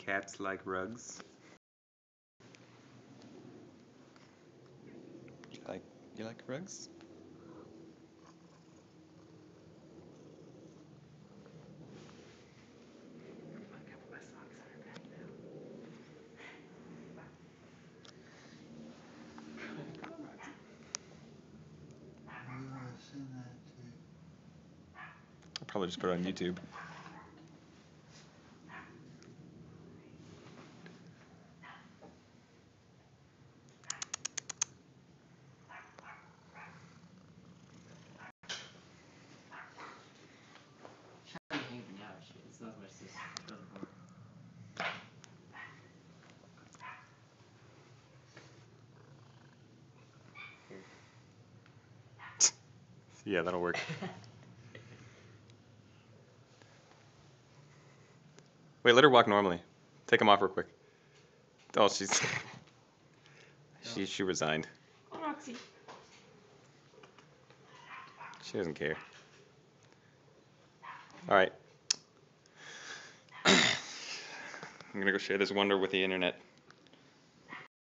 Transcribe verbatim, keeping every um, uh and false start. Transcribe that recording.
cats like rugs? You like you like rugs? I'll probably just put it on YouTube. It's not my sister. Yeah, that'll work. Wait, let her walk normally. Take them off real quick. Oh, she's she she resigned. Oh, Roxy. She doesn't care. All right. I'm gonna go share this wonder with the internet.